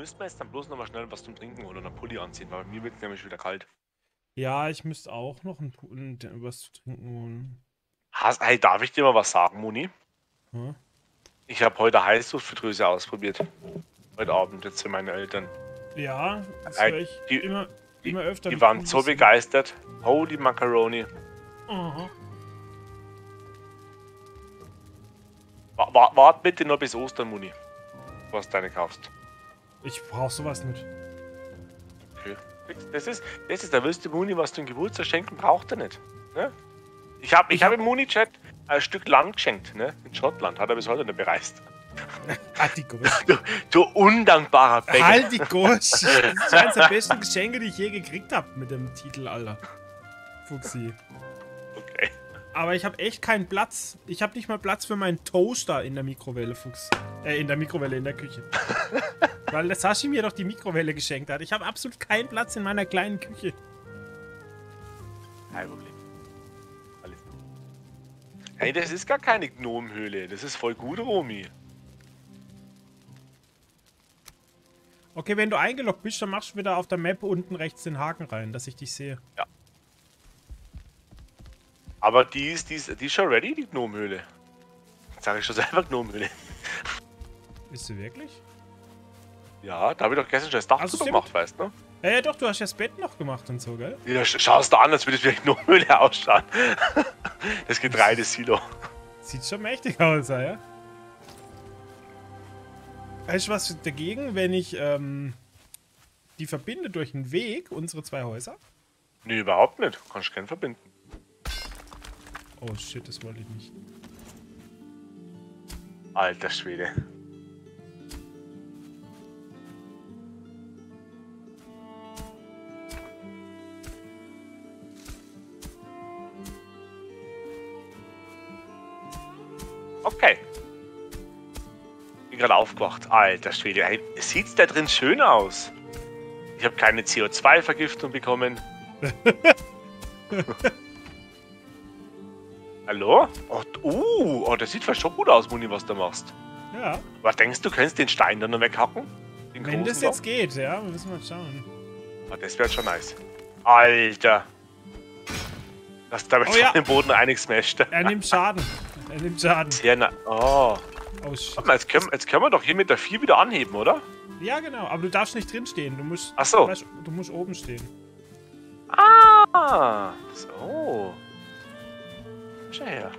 müssten wir jetzt dann bloß noch mal schnell was zum Trinken oder einen Pulli anziehen, weil mir wird es nämlich wieder kalt. Ja, ich müsste auch noch was zu trinken holen. Hey, darf ich dir mal was sagen, Moni? Hm? Ich habe heute Heißluftfritteuse ausprobiert. Heute Abend jetzt für meine Eltern. Ja, das Hey, höre ich die, immer öfter. die Wie waren cool so das ist. begeistert. Holy Macaroni. Aha. Wart bitte noch bis Ostern, Moni, was deine kaufst. Ich brauch sowas nicht. Okay. Das ist der wüsste Muni, was du im Geburtstag schenken braucht er nicht. Ne? Ich hab im Muni-Chat ein Stück Land geschenkt, ne? In Schottland. Hat er bis heute nicht bereist. Halt die Gosch. Du undankbarer Bäcker. Halt die Gosch. Das ist eines der besten Geschenke, die ich je gekriegt habe mit dem Titel, Alter. Fuchsi. Okay. Aber ich habe echt keinen Platz. Ich habe nicht mal Platz für meinen Toaster in der Mikrowelle, Fuchs. In der Mikrowelle in der Küche. Weil der Sashi mir doch die Mikrowelle geschenkt hat. Ich habe absolut keinen Platz in meiner kleinen Küche. Kein Problem. Alles gut. Hey, das ist gar keine Gnomenhöhle. Das ist voll gut, Romy. Okay, wenn du eingeloggt bist, dann machst du wieder auf der Map unten rechts den Haken rein, dass ich dich sehe. Ja. Aber die ist schon ready, die Gnomenhöhle. Jetzt sage ich schon selber Gnomenhöhle. Ist sie wirklich? Ja, da habe ich doch gestern schon das Dach Also drüber stimmt. gemacht, weißt du? Ja, doch, du hast ja das Bett noch gemacht und so, gell? Ja, schaust du an, als würde es wie eine Gnomenhöhle ausschauen. Das Getreidesilo. Sieht schon mächtig aus, ja? Hast du was dagegen, wenn ich die verbinde durch einen Weg, unsere zwei Häuser? Nee, überhaupt nicht. Kannst du keinen verbinden. Oh shit, das wollte ich nicht. Alter Schwede. Okay. Bin gerade aufgewacht. Alter Schwede. Hey, sieht's da drin schön aus? Ich habe keine CO2-Vergiftung bekommen. Hallo? Oh, das sieht fast schon gut aus, Muni, was du machst. Ja. Was denkst du, könntest den Stein dann noch weghacken? Den Wenn das großen jetzt geht, ja, wir müssen mal schauen. da? Das wäre schon nice. Alter. Dass da mit Oh ja. dem Boden einiges smasht. Er nimmt Schaden. Er nimmt Schaden. Sehr Oh. Oh shit. Warte mal, jetzt können wir doch hier mit der 4 wieder anheben, oder? Ja, genau, aber du darfst nicht drin stehen. Du musst. Ach so. Weißt, du musst oben stehen. Ah. So. Schau her.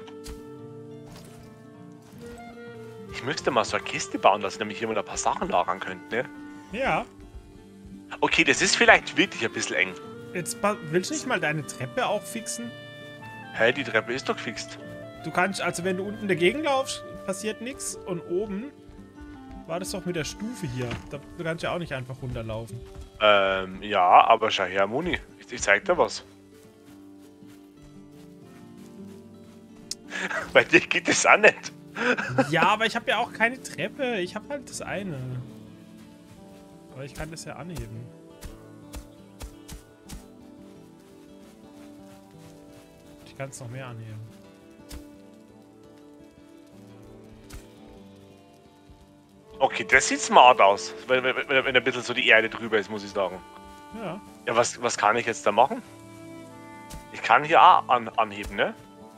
Ich müsste mal so eine Kiste bauen, dass ich nämlich hier mal ein paar Sachen lagern könnte, ne? Ja. Okay, das ist vielleicht wirklich ein bisschen eng. Jetzt willst du nicht mal deine Treppe auch fixen? Hä, die Treppe ist doch gefixt. Du kannst, also wenn du unten dagegen laufst, passiert nichts. Und oben war das doch mit der Stufe hier. Da kannst du ja auch nicht einfach runterlaufen. Ja, aber schau her, Moni. Ich zeig dir was. Bei dir geht das auch nicht. Ja, aber ich habe ja auch keine Treppe. Ich habe halt das eine. Aber ich kann das ja anheben. Ich kann es noch mehr anheben. Okay, das sieht smart aus. Wenn ein bisschen so die Erde drüber ist, muss ich sagen. Ja. Ja, was kann ich jetzt da machen? Ich kann hier auch anheben, ne?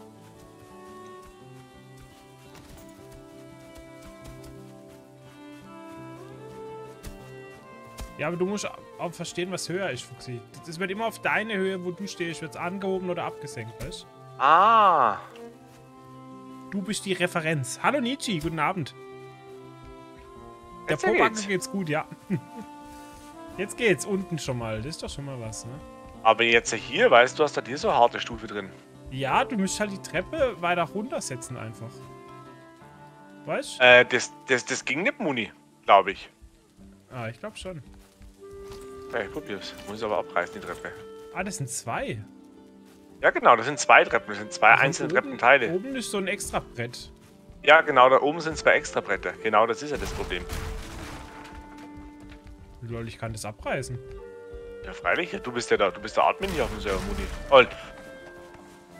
Ja, aber du musst auch verstehen, was höher ist, Fuchsi. Das wird immer auf deine Höhe, wo du stehst, wird es angehoben oder abgesenkt, weißt du? Ah. Du bist die Referenz. Hallo Nietzsche, guten Abend. Der Jetzt Pobacken geht's. geht's gut, ja. Jetzt geht's unten schon mal. Das ist doch schon mal was, ne? Aber jetzt hier, weißt du, hast da hier so eine harte Stufe drin. Ja, du musst halt die Treppe weiter runtersetzen einfach. Weißt Das ging nicht, Muni, glaube ich. Ah, ich glaube schon. Ja, ich probier's. Muss ich aber abreißen, die Treppe. Ah, das sind zwei. Ja, genau, das sind zwei Treppen. Das sind zwei Also einzelne oben, Treppenteile. Oben ist so ein extra Brett. Ja, genau, da oben sind zwei extra Bretter. Genau, das ist ja das Problem. Lol, ich kann das abreißen. Ja, freilich. Du bist ja da. Du bist der Admin hier auf dem Server, Muni. Und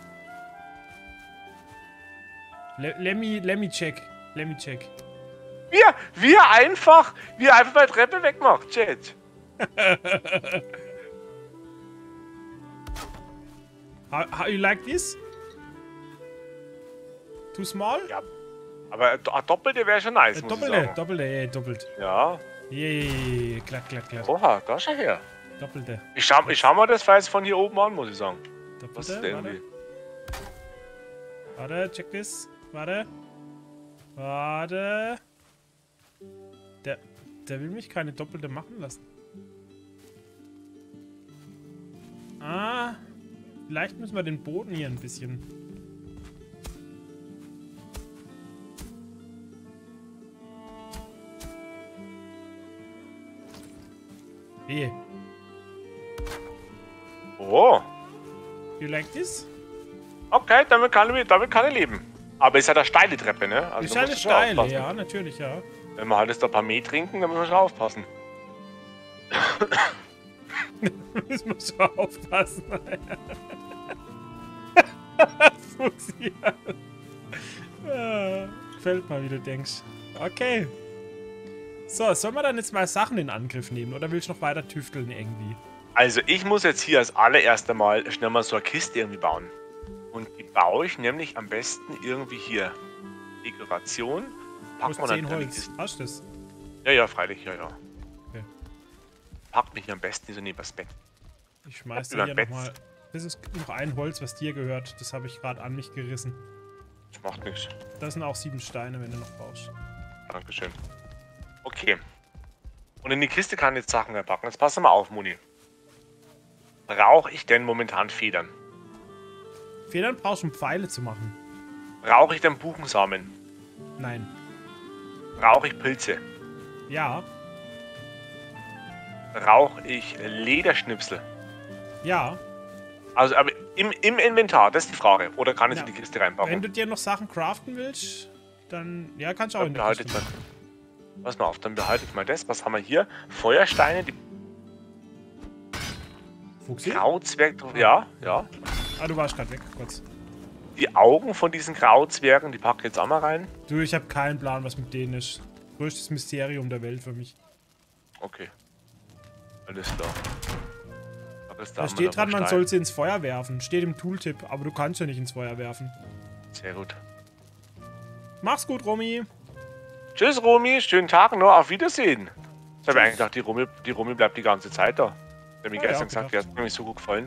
Let me check. Let me check. Wie er einfach meine Treppe wegmacht, Chat. How you like this? Too small? Ja, aber eine doppelte wäre schon nice, muss ich sagen. Doppelt. Ja. Yay, glatt. Oha, da schau her. Doppelte. Ich schau mal das Falls von hier oben an, muss ich sagen. Doppelte, Was ist denn irgendwie? Warte, check this. Warte. Der will mich keine doppelte machen lassen. Ah. Vielleicht müssen wir den Boden hier ein bisschen. Wehe. Oh. You like this? Okay, damit kann ich leben. Aber ist halt eine steile Treppe, ne? Also Ist halt eine steile, ja, natürlich, ja. Wenn wir halt jetzt ein paar Meter trinken, dann müssen wir schon aufpassen. Müssen wir schon aufpassen. Fuchsi. Fällt mal, wie du denkst. Okay. So, sollen wir dann jetzt mal Sachen in Angriff nehmen oder willst du noch weiter tüfteln irgendwie? Also ich muss jetzt hier als allererst einmal schnell mal so eine Kiste irgendwie bauen. Und die baue ich nämlich am besten irgendwie hier. Dekoration. Packen wir dann 10 in die Holz. Kiste. Hast du das? Ja, freilich, ja. Okay. Packt mich hier am besten so neben das Bett. Ich schmeiß dir Über hier Bett. nochmal. Das ist noch ein Holz, was dir gehört. Das habe ich gerade an mich gerissen. Das macht nichts. Das sind auch 7 Steine, wenn du noch brauchst. Dankeschön. Okay. Und in die Kiste kann ich jetzt Sachen reinpacken. Jetzt pass mal auf, Muni. Brauche ich denn momentan Federn? Federn brauchst du, um Pfeile zu machen. Brauche ich denn Buchensamen? Nein. Brauche ich Pilze? Ja. Brauche ich Lederschnipsel? Ja. Also, aber im Inventar, das ist die Frage. Oder kann ich Ja. in die Kiste reinpacken? Wenn du dir noch Sachen craften willst, dann ja, kannst du auch Dann in die behalte Kiste ich machen. Pass mal auf, dann behalte ich mal das. Was haben wir hier? Feuersteine, die Fuchsi? Grauzwerg. Ja. Ah, du warst gerade weg, kurz. Die Augen von diesen Grauzwergen, die packe ich jetzt auch mal rein. Du, ich habe keinen Plan, was mit denen ist. Größtes Mysterium der Welt für mich. Okay. Alles klar. Da steht dran, man soll sie ins Feuer werfen. Steht im Tooltip, aber du kannst ja nicht ins Feuer werfen. Sehr gut. Mach's gut, Romy. Tschüss, Romy. Schönen Tag noch. Auf Wiedersehen. Ich habe eigentlich gedacht, die Romy bleibt die ganze Zeit da. Der hat mir Ja, gestern ja, gesagt, die hat mir nicht so gut gefallen.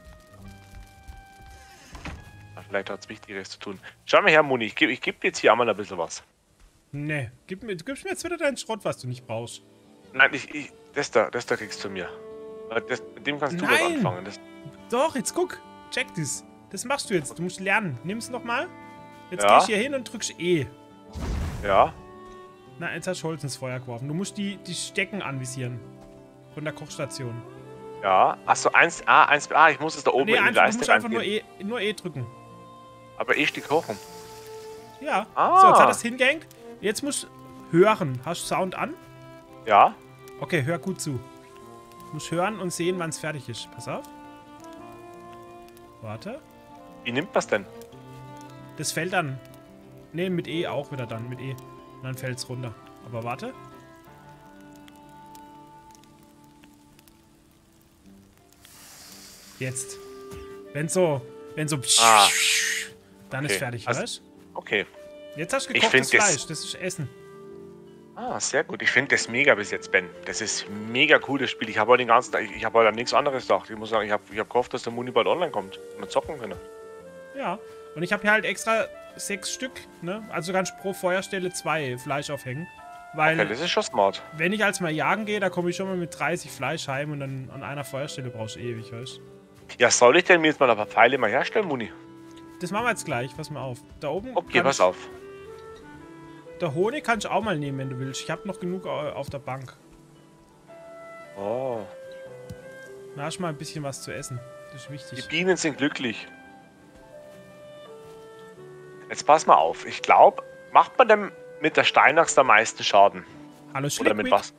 Na, vielleicht hat es Wichtigeres zu tun. Schau mal her, Moni. Ich geb dir jetzt hier einmal ein bisschen was. Nee, du gibst mir jetzt wieder deinen Schrott, was du nicht brauchst. Nein, das da kriegst du mir. Mit dem kannst du was Nein. anfangen. Doch, jetzt guck. Check das. Das machst du jetzt. Du musst lernen. Nimm's nochmal. Jetzt Ja. gehst du hier hin und drückst E. Ja. Na, jetzt hast du Holz ins Feuer geworfen. Du musst die Stecken anvisieren. Von der Kochstation. Ja. Achso, 1A. Ich muss es da oben Nee, in die einfach, du Leiste musst einfach reingehen. nur E drücken. Aber Stück kochen. Ja. Ah. So, jetzt hat es hingehängt. Jetzt musst du hören. Hast du Sound an? Ja. Okay, hör gut zu. Du musst hören und sehen, wann es fertig ist. Pass auf. Warte. Wie nimmt man denn? Das fällt dann. Ne, mit E auch wieder dann. Mit E. Und dann fällt es runter. Aber warte. Jetzt. Wenn so. Ah. Dann Okay. ist fertig, Also- weißt du? Okay. Jetzt hast du Ich gekochtes find das- Fleisch. Das ist Essen. Ah, sehr gut. Ich finde das mega bis jetzt, Ben. Das ist mega cool, das Spiel. Ich habe heute den ganzen Tag, ich habe heute an nichts anderes gedacht. Ich muss sagen, ich hab gehofft, dass der Muni bald online kommt und wir zocken können. Ja. Und ich habe hier halt extra 6 Stück, ne? Also kannst du pro Feuerstelle 2 Fleisch aufhängen. Weil, Okay, das ist schon smart. wenn ich als mal jagen gehe, da komme ich schon mal mit 30 Fleisch heim und dann an einer Feuerstelle brauchst du ewig, weißt du? Ja, soll ich denn mir jetzt mal ein paar Pfeile mal herstellen, Muni? Das machen wir jetzt gleich, pass mal auf. Da oben. Okay, pass auf. Der Honig kannst du auch mal nehmen, wenn du willst. Ich habe noch genug auf der Bank. Oh. Da hast du mal ein bisschen was zu essen. Das ist Die wichtig. Bienen sind glücklich. Jetzt pass mal auf. Ich glaube, macht man denn mit der Steinaxt am meisten Schaden? Hallo, Oder mit Schlickwied.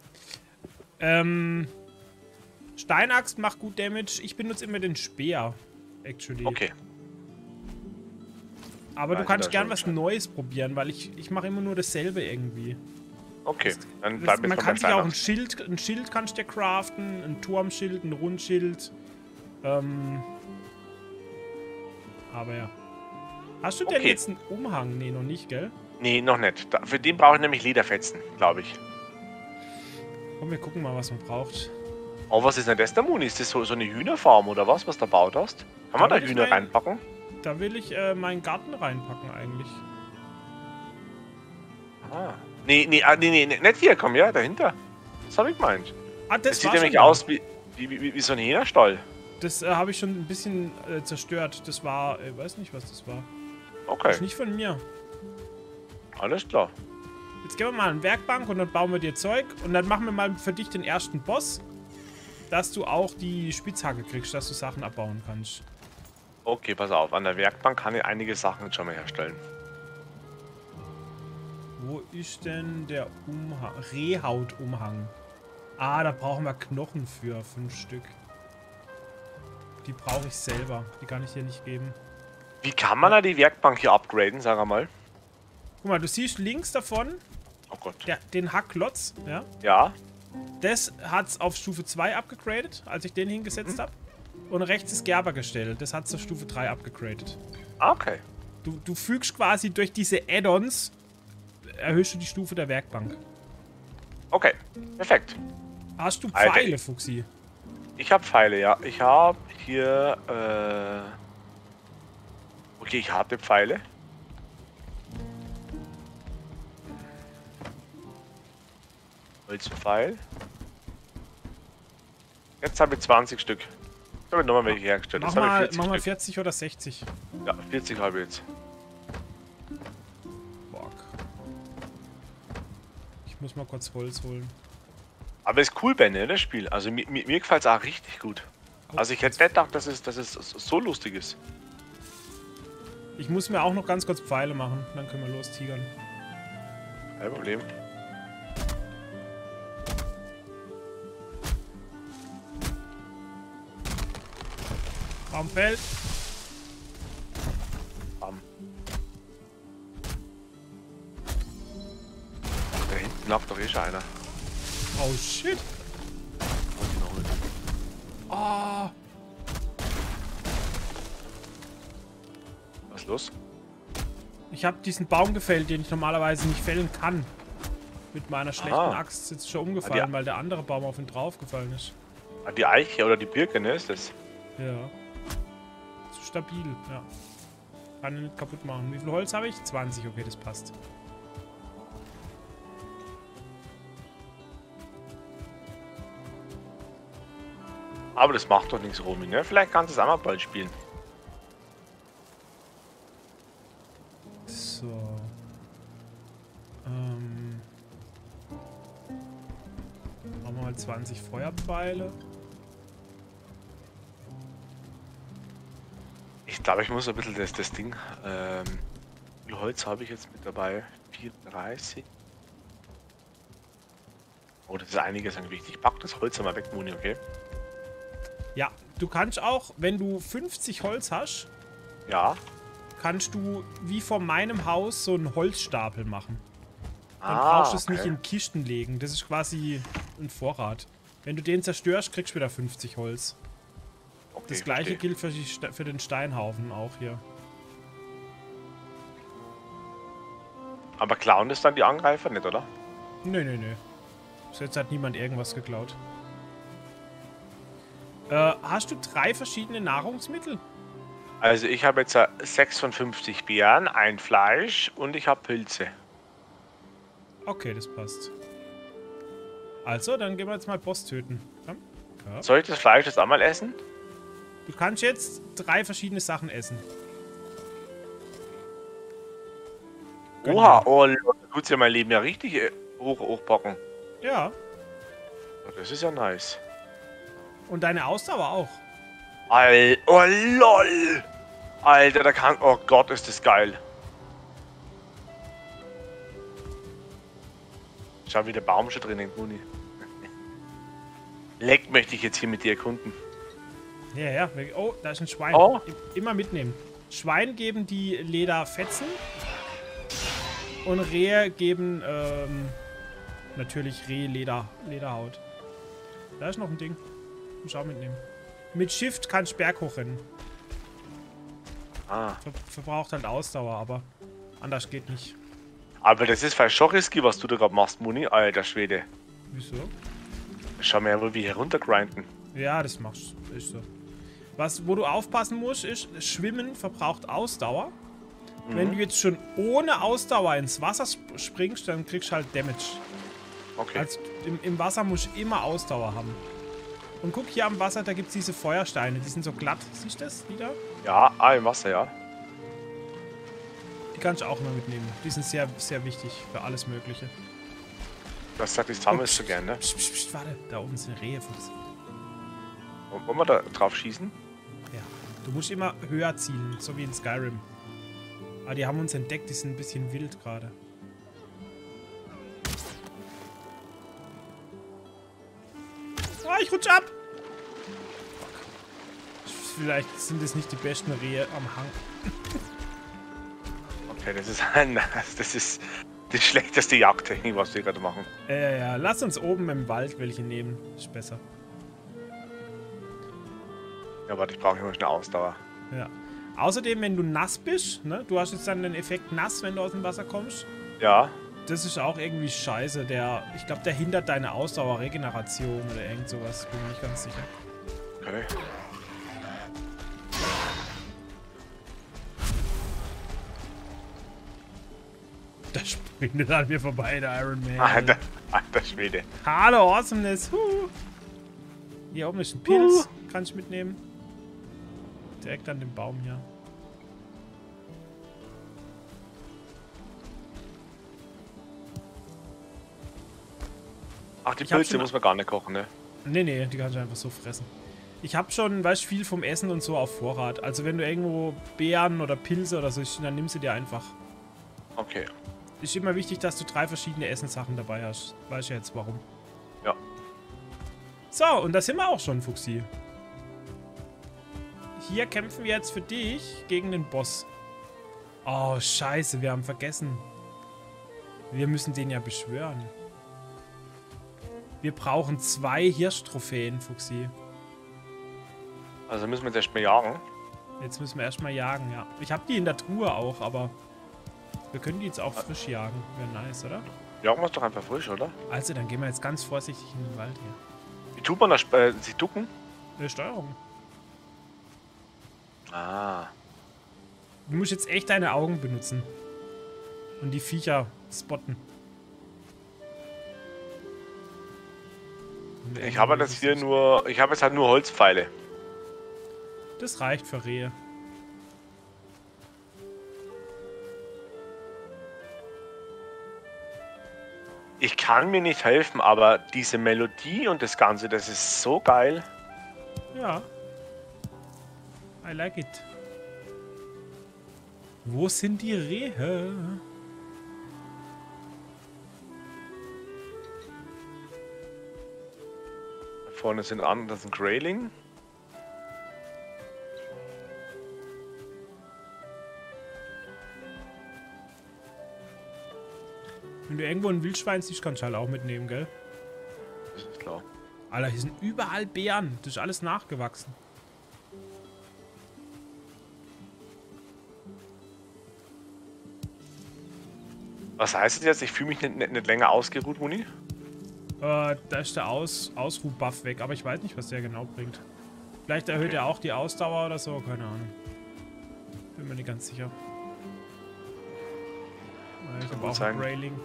was? Steinaxt macht gut Damage. Ich benutze immer den Speer. Actually. Okay. Aber du Weiß kannst ich gern schon was Bescheid. Neues probieren, weil ich mache immer nur dasselbe irgendwie. Okay, dann bleiben wir Man jetzt kann mal sich auch beim ein Schild kannst du dir craften, ein Turmschild, ein Rundschild. Aber ja. Hast du denn Okay. jetzt einen Umhang? Nee, noch nicht, gell? Nee, noch nicht. Für den brauche ich nämlich Lederfetzen, glaube ich. Komm, wir gucken mal, was man braucht. Oh, was ist denn das, der Muni? Ist das so eine Hühnerfarm oder was du da baut hast? Kann man da will ich Hühner reinpacken? Da will ich meinen Garten reinpacken eigentlich. Ah. Nee, nicht hier, komm her, dahinter. Das habe ich gemeint. Ah, Das das sieht war schon nämlich da. aus wie so ein Hühnerstall. Das habe ich schon ein bisschen zerstört. Das war, weiß nicht, was das war. Das Okay, ist nicht von mir. alles klar. Jetzt gehen wir mal an die Werkbank und dann bauen wir dir Zeug. Und dann machen wir mal für dich den ersten Boss, dass du auch die Spitzhacke kriegst, dass du Sachen abbauen kannst. Okay, pass auf. An der Werkbank kann ich einige Sachen jetzt schon mal herstellen. Wo ist denn der Umhang? Rehhautumhang. Ah, da brauchen wir Knochen für 5 Stück. Die brauche ich selber. Die kann ich dir nicht geben. Wie kann man da die Werkbank hier upgraden, sag mal? Guck mal, du siehst links davon Oh Gott. den Hackklotz. Ja? Ja, Das hat's auf Stufe 2 abgegradet, als ich den hingesetzt habe. Und rechts ist Gerbergestell. Das hat's auf Stufe 3 abgegradet. okay. Du fügst quasi durch diese Add-ons, erhöhst du die Stufe der Werkbank. Okay, perfekt. Hast du Alter, Pfeile, Fuchsi? Ich habe Pfeile, ja. Ich habe hier, okay, ich habe Pfeile. Holzpfeil. Jetzt habe ich 20 Stück. Ich habe nochmal welche hergestellt. Mach Jetzt habe ich mal, 40 mach mal Stück. 40 oder 60. Ja, 40 habe ich jetzt. Bock. Ich muss mal kurz Holz holen. Aber ist cool, Ben, ne, das Spiel. Also mir gefällt es auch richtig gut. Also ich hätte nicht gedacht, dass es so lustig ist. Ich muss mir auch noch ganz kurz Pfeile machen. Dann können wir los tigern. Kein Problem. Baumfeld. Bam. Da hinten lag doch eh schon einer. Oh shit. Wollte ich noch holen. Oh. Was ist los? Ich habe diesen Baum gefällt, den ich normalerweise nicht fällen kann. Mit meiner schlechten Aha. Axt ist jetzt schon umgefallen, Ja. weil der andere Baum auf ihn draufgefallen ist. Ah, die Eiche oder die Birke, ne, ist das? Ja. Zu stabil, ja. Kann ihn nicht kaputt machen. Wie viel Holz habe ich? 20, okay, das passt. Aber das macht doch nichts, Romy, ne? Vielleicht kannst du es auch mal bald spielen. So. Machen wir mal 20 Feuerpfeile. Ich glaube, ich muss ein bisschen das Ding. Wie viel Holz habe ich jetzt mit dabei? 34. Oh, das ist einiges an Gewicht. Ich pack das Holz einmal weg, Moni, okay? Ja, du kannst auch, wenn du 50 Holz hast, Ja. kannst du wie vor meinem Haus so einen Holzstapel machen. Dann Ah, brauchst du es nicht okay. in Kisten legen. Das ist quasi ein Vorrat. Wenn du den zerstörst, kriegst du wieder 50 Holz. Okay, Das gleiche verstehe. gilt für den Steinhaufen auch hier. Aber klauen das dann die Angreifer nicht, oder? Nö. Bis jetzt hat niemand irgendwas geklaut. Hast du 3 verschiedene Nahrungsmittel? Also ich habe jetzt 6 von 50 Beeren, ein Fleisch und ich habe Pilze. Okay, das passt. Also, dann gehen wir jetzt mal Boss töten. Komm. Ja. Soll ich das Fleisch jetzt einmal essen? Du kannst jetzt 3 verschiedene Sachen essen. Gönn Oha, dir. oh, Leute, tut's ja mein Leben ja richtig hochpacken. Ja. Oh, das ist ja nice. Und deine Ausdauer auch. Oh lol! Alter, da kann. Oh Gott, ist das geil. Schau, wie der Baum schon drin hängt, Muni. Leck möchte ich jetzt hier mit dir erkunden. Ja. Oh, da ist ein Schwein. Oh. Immer mitnehmen. Schwein geben die Lederfetzen. Und Rehe geben, natürlich Lederhaut. Da ist noch ein Ding. Muss ich auch mitnehmen. Mit Shift kannst du Berg hochrennen. Ah. Verbraucht halt Ausdauer, aber anders geht nicht. Aber das ist vielleicht schon risky, was du da gerade machst, Muni. Alter Schwede. Wieso? Schau mal, wo wir hier runtergrinden. Ja, das machst du. Ist so. Wo du aufpassen musst, ist, Schwimmen verbraucht Ausdauer. Wenn du jetzt schon ohne Ausdauer ins Wasser springst, dann kriegst du halt Damage. Okay. Also im Wasser musst du immer Ausdauer haben. Und guck hier am Wasser, da gibt es diese Feuersteine, die sind so glatt. Siehst du das, die da? Ja, im Wasser, ja. Die kannst du auch immer mitnehmen. Die sind sehr, sehr wichtig für alles Mögliche. Das sagt, ich sammelst du gern, ne? Psst, psst, psst, warte, da oben sind Rehe. Wollen wir da drauf schießen? Ja, du musst immer höher zielen, so wie in Skyrim. Aber die haben uns entdeckt, die sind ein bisschen wild gerade. Ah, ich rutsch ab! Vielleicht sind es nicht die besten Rehe am Hang. Okay, das ist die schlechteste Jagdtechnik, was wir gerade machen. Ja, lass uns oben im Wald welche nehmen. Ist besser. Ja, warte, ich brauche immer schnell Ausdauer. Ja. Außerdem, wenn du nass bist, ne, du hast jetzt dann den Effekt nass, wenn du aus dem Wasser kommst. Ja. Das ist auch irgendwie scheiße. Ich glaube, der hindert deine Ausdauerregeneration oder irgend sowas. Bin mir nicht ganz sicher. Okay. Da springt an mir vorbei, der Iron Man. Alter Schwede. Hallo, Awesomeness. Hier oben ist ein Pilz. Kann ich mitnehmen. Direkt an dem Baum hier. Ach, die Pilze muss man gar nicht kochen, ne? Nee, die kannst du einfach so fressen. Ich habe schon, weißt du, viel vom Essen und so auf Vorrat. Also wenn du irgendwo Beeren oder Pilze oder so isst, dann nimmst du dir einfach. Okay. Ist immer wichtig, dass du 3 verschiedene Essenssachen dabei hast. Weißt du jetzt warum? Ja. So, und da sind wir auch schon, Fuchsi. Hier kämpfen wir jetzt für dich gegen den Boss. Oh, scheiße, wir haben vergessen. Wir müssen den ja beschwören. Wir brauchen 2 Hirsch-Trophäen, Fuchsi. Also müssen wir jetzt erstmal jagen. Jetzt müssen wir erstmal jagen, ja. Ich habe die in der Truhe auch, aber wir können die jetzt auch frisch jagen. Wäre nice, oder? Jagen wir es doch einfach frisch, oder? Also, dann gehen wir jetzt ganz vorsichtig in den Wald hier. Wie tut man das? Sie ducken? Steuerung. Ah. Du musst jetzt echt deine Augen benutzen. Und die Viecher spotten. Ich habe das hier nur... Ich habe jetzt halt nur Holzpfeile. Das reicht für Rehe. Ich kann mir nicht helfen, aber diese Melodie und das Ganze, das ist so geil. Ja. I like it. Wo sind die Rehe? Da vorne sind das ist ein Grayling. Wenn du irgendwo ein Wildschwein siehst, kannst du halt auch mitnehmen, gell? Das ist klar. Alter, hier sind überall Beeren. Das ist alles nachgewachsen. Was heißt das jetzt? Ich fühle mich nicht länger ausgeruht, Muni? Da ist der Ausruh-Buff weg, aber ich weiß nicht, was der genau bringt. Vielleicht erhöht er auch die Ausdauer oder so, keine Ahnung. Bin mir nicht ganz sicher. Ich habe auch einen Grayling.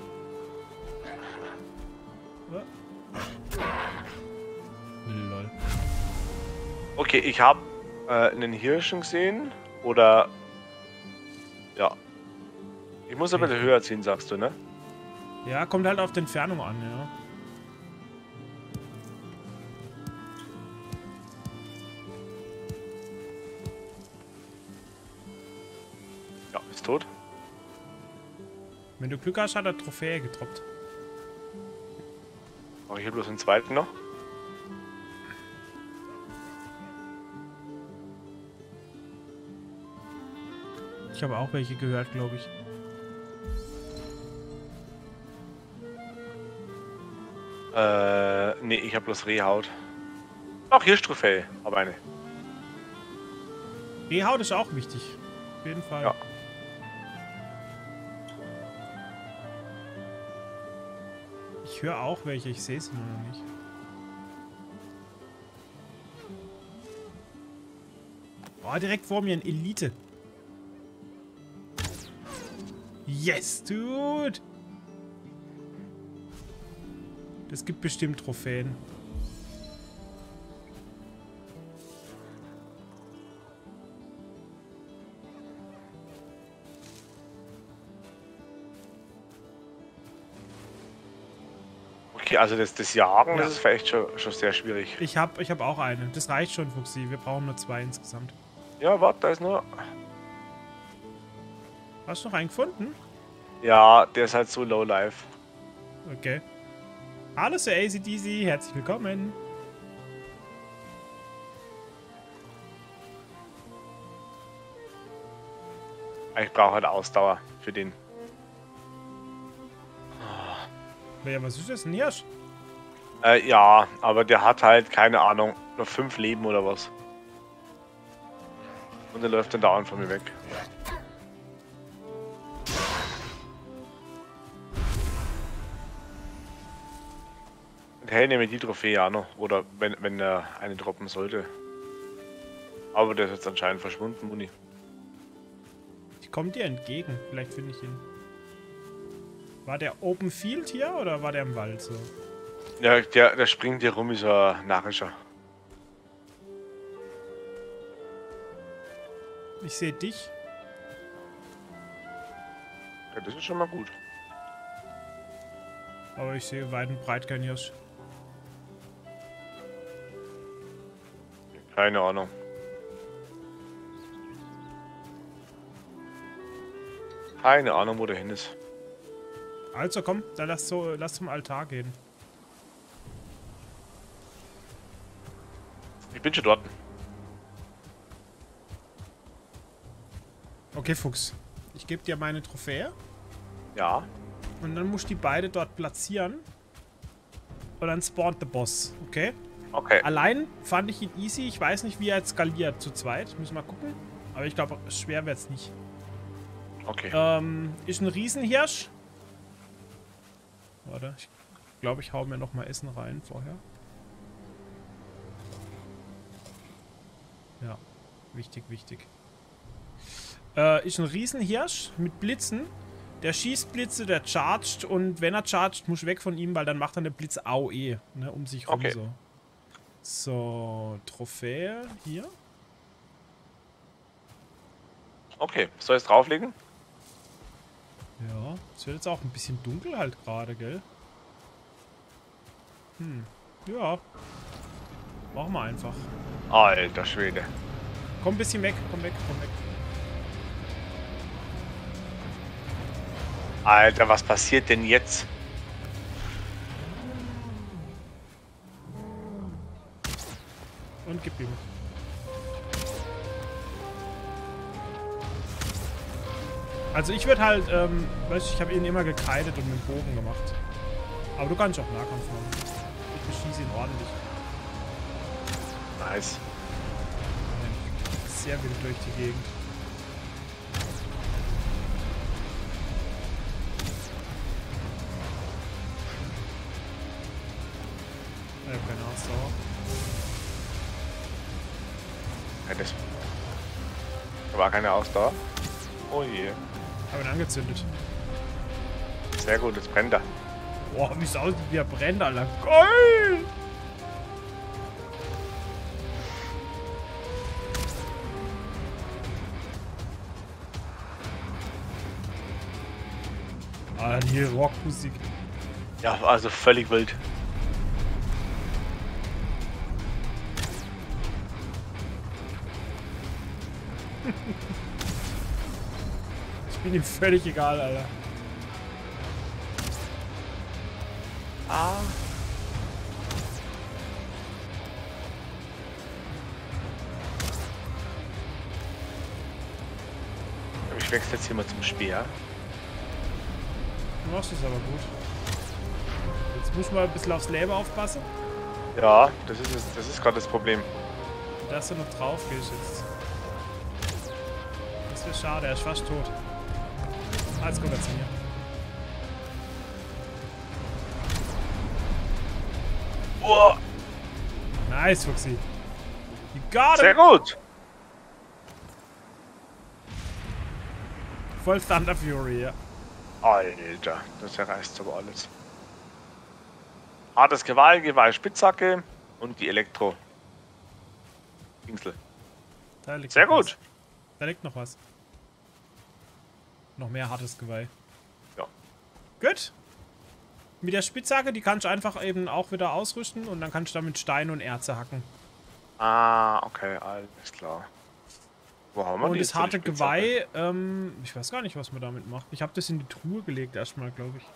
Lol. Okay, ich habe einen Hirschen gesehen. Oder... Ja. Ich muss aber höher ziehen, sagst du, ne? Ja, kommt halt auf die Entfernung an, ja. Ja, ist tot. Wenn du Glück hast, hat er Trophäe getroppt. Mache ich hier bloß einen zweiten noch. Ich habe auch welche gehört, glaube ich. Nee, ich habe bloß Rehhaut. Ach, Hirschtrophäe, aber eine. Rehhaut ist auch wichtig. Auf jeden Fall. Ja. Ich höre auch welche, ich sehe sie nur noch nicht. Oh, direkt vor mir ein Elite. Yes, dude! Das gibt bestimmt Trophäen. Okay, also das Jagen, Ja. das ist vielleicht schon sehr schwierig. Ich hab auch eine. Das reicht schon, Fuchsi. Wir brauchen nur 2 insgesamt. Ja, warte, da ist nur... Hast du noch einen gefunden? Ja, der ist halt so low life. Okay. Hallo, Sir ACDC. Herzlich willkommen. Ich brauche halt Ausdauer für den. Ja, was ist das? Ein Hirsch? Ja, aber der hat halt, keine Ahnung, nur 5 Leben oder was. Und der läuft dann dauernd von mir weg. Und hey, nehme die Trophäe auch noch. Oder wenn er eine droppen sollte. Aber der ist jetzt anscheinend verschwunden, Muni. Ich komme dir entgegen. Vielleicht finde ich ihn. War der Open Field hier oder war der im Wald so? Ja, der springt hier rum, ist ein Narrischer. Ich sehe dich. Ja, das ist schon mal gut. Aber ich sehe weit und breit kein Hirsch. Keine Ahnung. Keine Ahnung, wo der hin ist. Also komm, dann lass zum Altar gehen. Ich bin schon dort. Okay, Fuchs. Ich gebe dir meine Trophäe. Ja. Und dann musst du die beide dort platzieren. Und dann spawnt der Boss, okay? Okay. Allein fand ich ihn easy. Ich weiß nicht, wie er jetzt skaliert zu zweit. Müssen wir mal gucken. Aber ich glaube, schwer wird es nicht. Okay. Ist ein Riesenhirsch. Warte, ich glaube, ich hau mir noch mal Essen rein vorher. Ja, wichtig, wichtig. Ist ein Riesenhirsch mit Blitzen. Der schießt Blitze, der chargt und wenn er chargt, muss ich weg von ihm, weil dann macht er eine Blitz AOE, ne, um sich rum Okay. so. So, Trophäe hier. Okay. Soll ich es drauflegen? Ja, es wird jetzt auch ein bisschen dunkel halt gerade, gell? Ja. Machen wir einfach. Alter Schwede. Komm ein bisschen weg, komm weg, komm weg. Alter, was passiert denn jetzt? Und gib ihm. Also ich würde halt, weißt du, ich habe ihn immer gekreidet und mit dem Bogen gemacht. Aber du kannst auch Nahkampf machen. Ich beschieße ihn ordentlich. Nice. Sehr wild durch die Gegend. Ich habe keine Ausdauer. Ja, das war keine Ausdauer. Oh je. Habe ihn angezündet. Sehr gut, jetzt brennt er. Boah, wie es aussieht, wie er brennt, Alter. Geil! Ah, die Rockmusik. Ja, also völlig wild. Ich bin ihm völlig egal, Alter. Ah. Ich wechsle jetzt hier mal zum Speer. Du machst es aber gut. Jetzt muss man ein bisschen aufs Leben aufpassen. Ja, das ist gerade das Problem. Dass du noch drauf gehst jetzt. Das wäre schade, er ist fast tot. Alles gut, jetzt mir. Oh, Nice, Fuxi. You got sehr it! gut. Voll Thunder Fury, ja. Alter, das zerreißt aber alles. Hartes Geweih, Spitzhacke und die Elektro. Pinsel. Da liegt Sehr noch gut. Was. Da liegt noch was. Noch mehr hartes Geweih. Ja. Gut. Mit der Spitzhacke, die kannst du einfach eben auch wieder ausrüsten und dann kannst du damit Steine und Erze hacken. Ah, okay, alles klar. Wo haben wir Und die das jetzt, die harte Spitzhacke? Geweih, ich weiß gar nicht, was man damit macht. Ich habe das in die Truhe gelegt erstmal, glaube ich.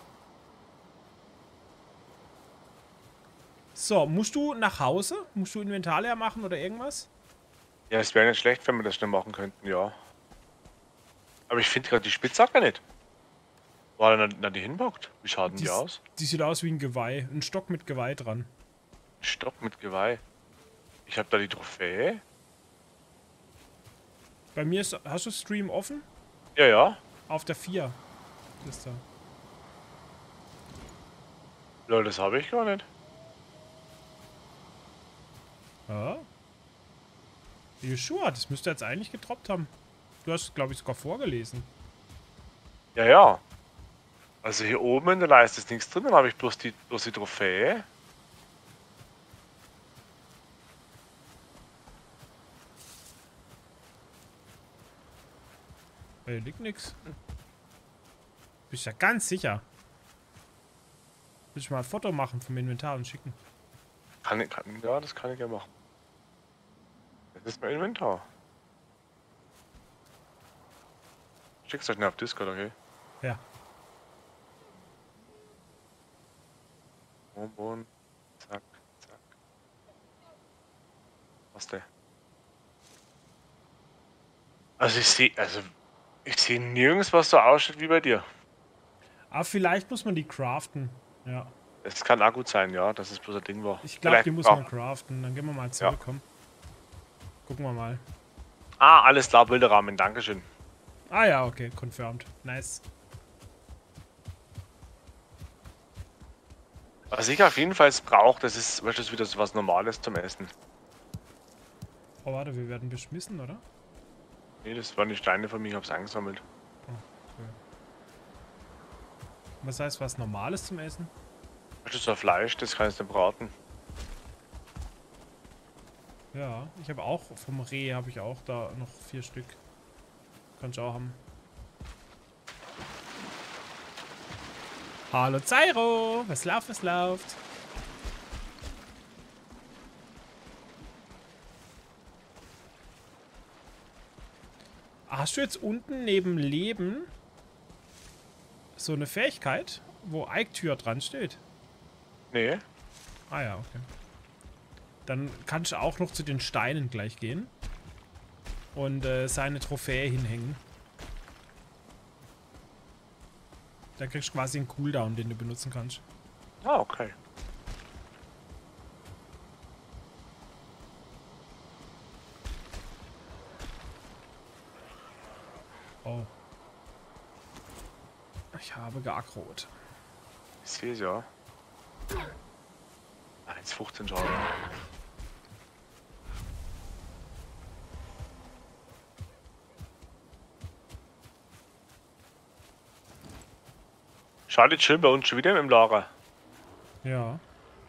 So, musst du nach Hause? Musst du Inventar leer machen oder irgendwas? Ja, es wäre nicht schlecht, wenn wir das schnell machen könnten, ja. Aber ich finde gerade die Spitzhacke nicht. Wo hat er denn die hinbockt? Wie schaut denn die aus? Die sieht aus wie ein Geweih. Ein Stock mit Geweih dran. Stock mit Geweih. Ich habe da die Trophäe. Bei mir ist... Hast du Stream offen? Ja, ja. Auf der 4. Ist da. Lol, das habe ich gar nicht. Ja. Joshua, das müsste jetzt eigentlich getroppt haben. Du hast, glaube ich, sogar vorgelesen. Ja, ja. Also hier oben in der Leiste ist nichts drin, dann habe ich bloß die Trophäe. Hier liegt nix. Bist ja ganz sicher. Willst du mal ein Foto machen vom Inventar und schicken? Ja, das kann ich ja machen. Das ist mein Inventar. Schick's euch nicht auf Discord, okay? Ja. Bonbon. Zack, zack. Was der? Also ich sehe nirgends, was so ausschaut wie bei dir. Aber vielleicht muss man die craften. Ja. Es kann auch gut sein, ja, dass es bloß ein Ding war. Ich glaube, die muss auch. man craften. Dann gehen wir mal zurück. Komm. Gucken wir mal. Ah, alles klar, Bilderrahmen, dankeschön. Ah ja, okay. Confirmed. Nice. Was ich auf jeden Fall brauche, das ist, weißt du, wieder so was Normales zum Essen. Oh, warte, wir werden beschmissen, oder? Nee, das waren die Steine von mir, ich hab's eingesammelt. Okay. Was heißt was Normales zum Essen? Weißt du, so Fleisch, das kannst du braten. Ja, ich habe auch vom Reh habe ich auch da noch 4 Stück. Kannst du auch haben. Hallo Zairo, was läuft, was läuft? Hast du jetzt unten neben Leben so eine Fähigkeit, wo Eiktür dran steht? Nee. Ah ja, okay. Dann kannst du auch noch zu den Steinen gleich gehen und seine Trophäe hinhängen. Da kriegst du quasi einen Cooldown, den du benutzen kannst. Ah, okay. Oh. Ich habe geackert. Ich sehe es ja. 1,15 Schaden. Schadet schön bei uns schon wieder im Lager. Ja.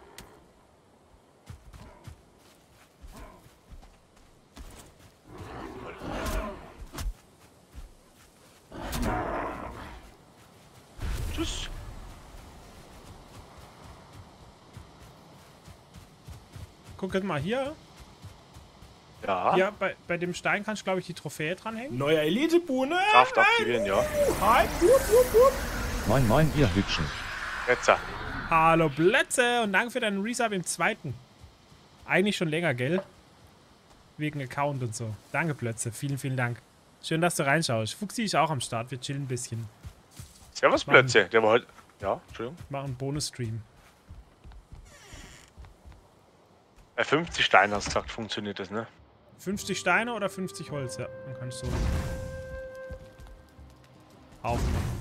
Tschüss. Guck jetzt mal hier. Ja. Hier bei dem Stein kannst du, glaube ich, die Trophäe dranhängen. Neuer Elite-Bohne. Kraft aktivieren, ja. Hi. Moin moin, ihr Hübschen. Jetzt. Hallo Blötze und danke für deinen Resub im 2. Eigentlich schon länger, gell? Wegen Account und so. Danke Blötze, vielen, vielen Dank. Schön, dass du reinschaust. Fuchsi ist auch am Start. Wir chillen ein bisschen. Servus, Plötze. Der war heute. Ja, Entschuldigung. Machen einen Bonus-Stream. 50 Steine hast du gesagt, funktioniert das, ne? 50 Steine oder 50 Holz? Ja, dann kannst du aufmachen.